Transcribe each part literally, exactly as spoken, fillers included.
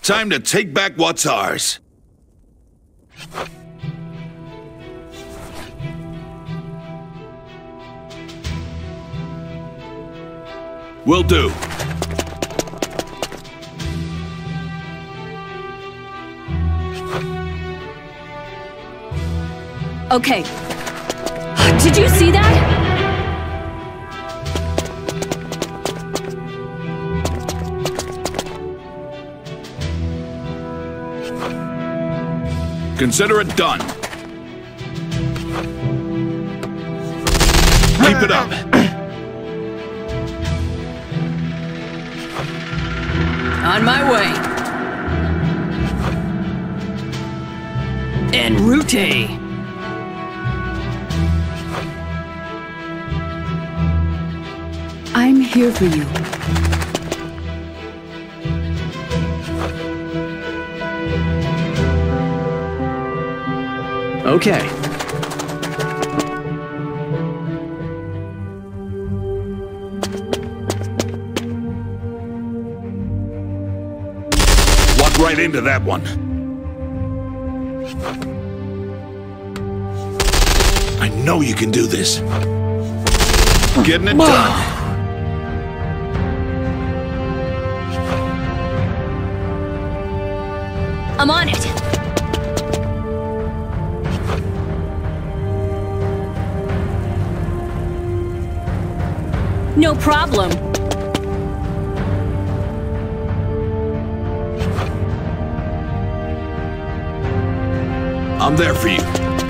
Time to take back what's ours. Will do. Okay. Did you see that? Consider it done. Keep it up. On my way. En route. I'm here for you. Okay. Walk right into that one. I know you can do this. Getting it done. I'm on it. No problem. I'm there for you.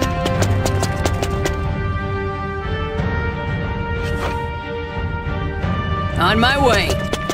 On my way.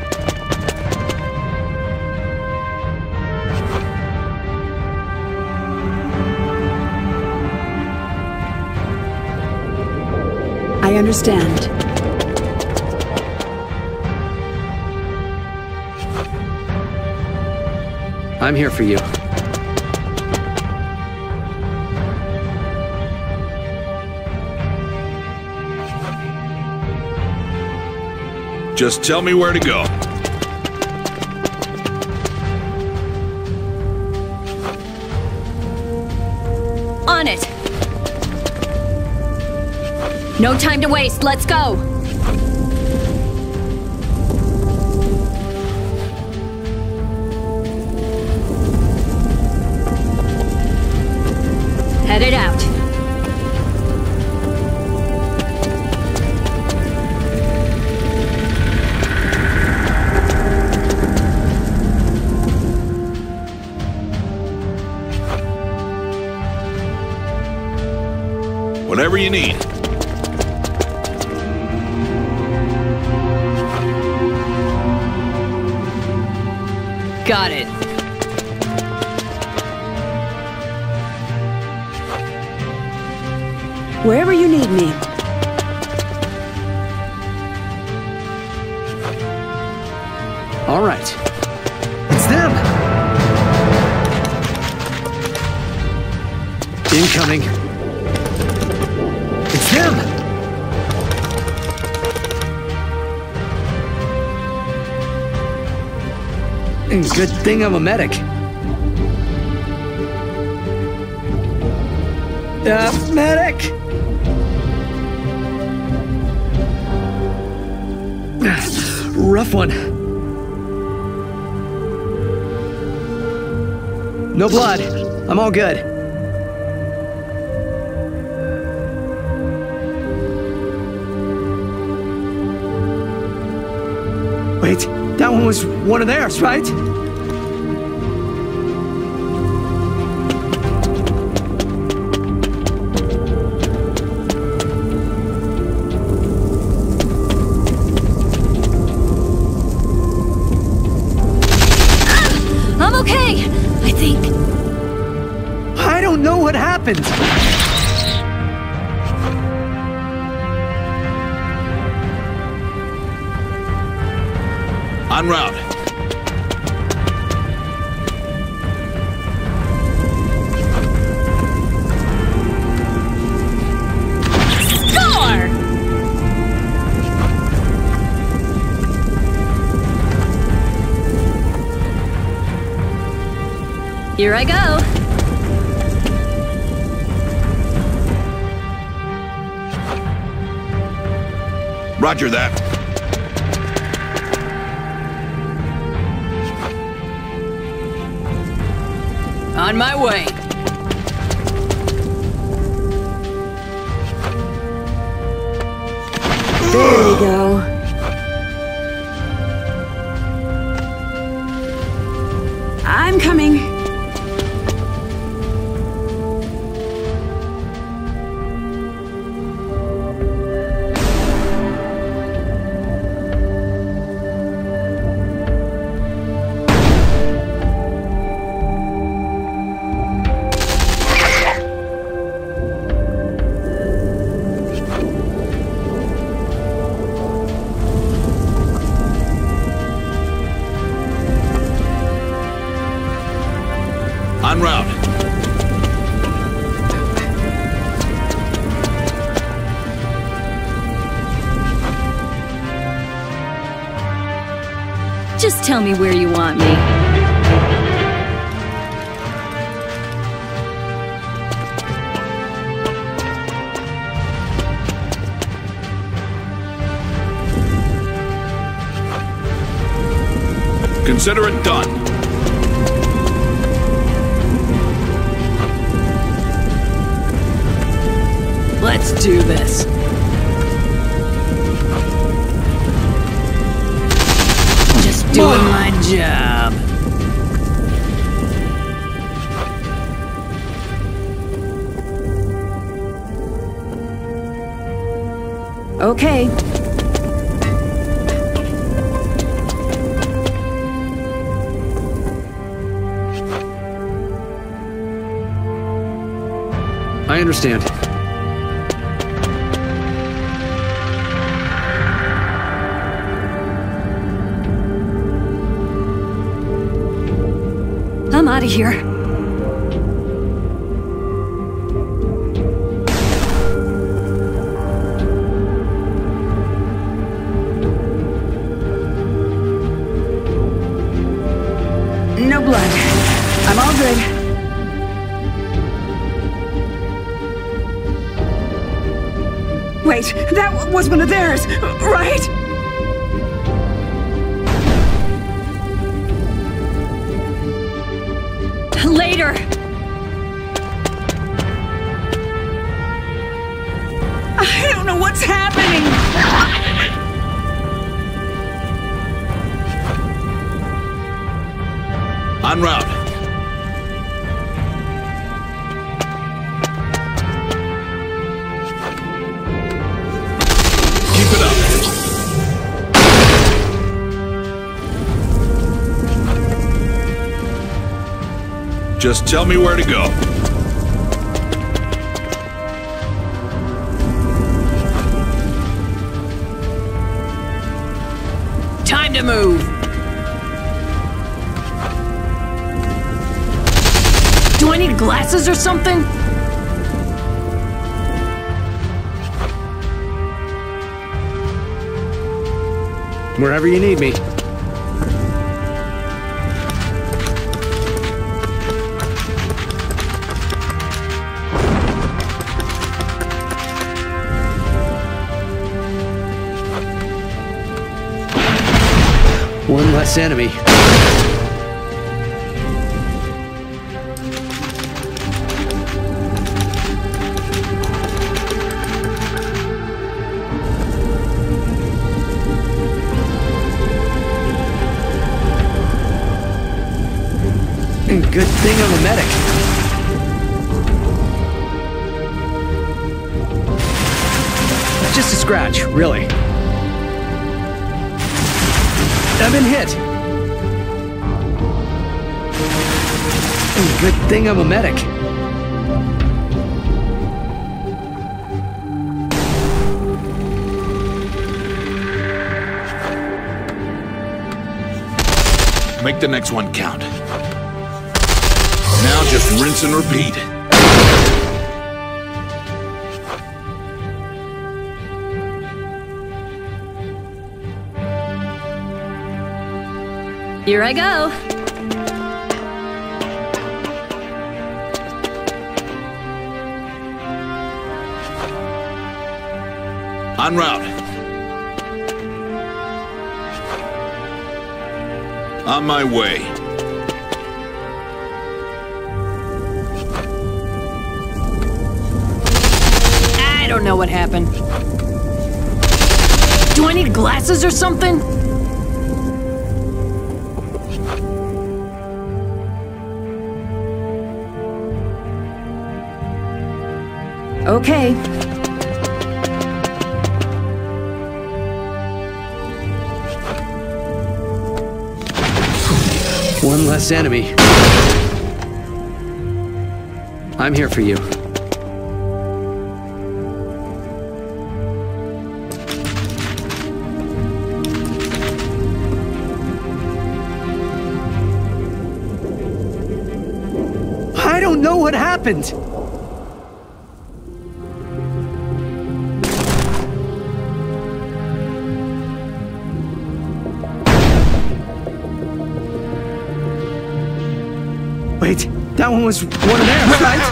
I understand. I'm here for you. Just tell me where to go. On it. No time to waste. Let's go. Headed out. Whatever you need. Got it. Wherever you need me. All right. It's them! Incoming. It's them! Good thing I'm a medic. Uh, medic! Rough one. No blood. I'm all good. Wait, that one was one of theirs, right? I'm okay, I think. I don't know what happened. En route. Score! Here I go. Roger that. On my way. There we go. I'm coming. En route. Just tell me where you want me. Consider it done. Let's do this. Just doing my job. Okay. I understand. I'm out of here. No blood. I'm all good. Wait, that was one of theirs, right? Later. I don't know what's happening. En route. Keep it up. Just tell me where to go. Time to move. Do I need glasses or something? Wherever you need me. One less enemy. Good thing I'm a medic. Just a scratch, really. I've been hit. Good thing I'm a medic. Make the next one count. Now just rinse and repeat. Here I go. En route. On my way. I don't know what happened. Do I need glasses or something? Okay. One less enemy. I'm here for you. I don't know what happened. Wait, that one was one of theirs, right?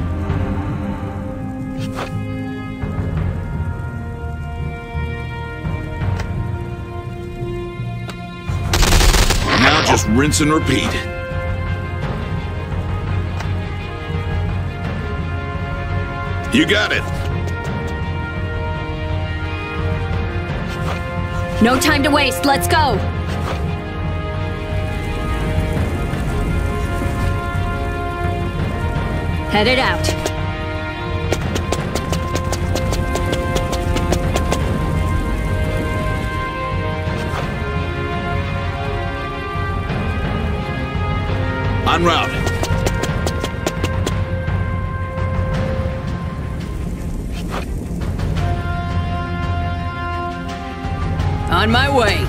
Now just rinse and repeat. You got it. No time to waste, let's go! Headed out. En route. On my way.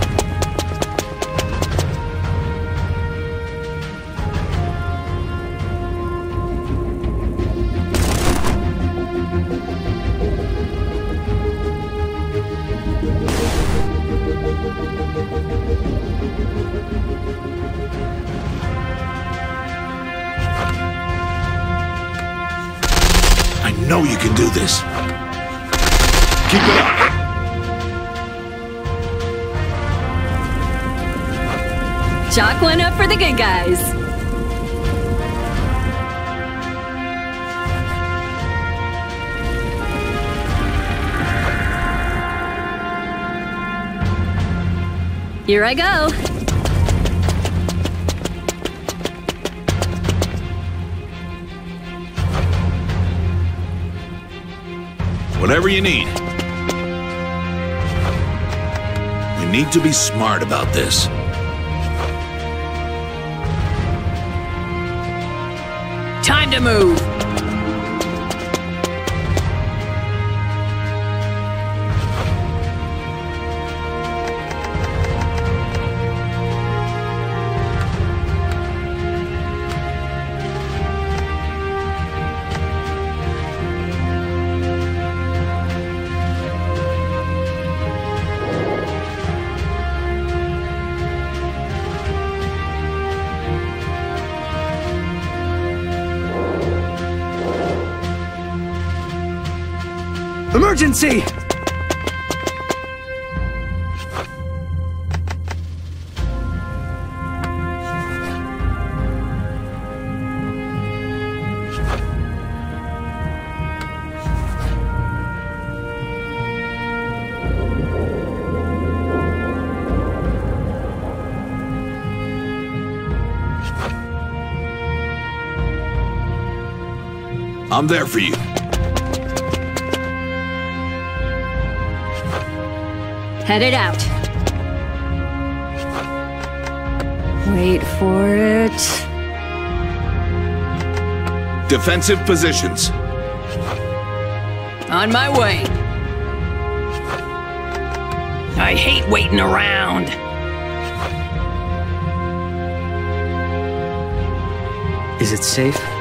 I know you can do this. Keep it up. Chalk one up for the good guys. Here I go. Whatever you need. We need to be smart about this. Time to move. Emergency! I'm there for you. Headed out. Wait for it. Defensive positions. On my way. I hate waiting around. Is it safe?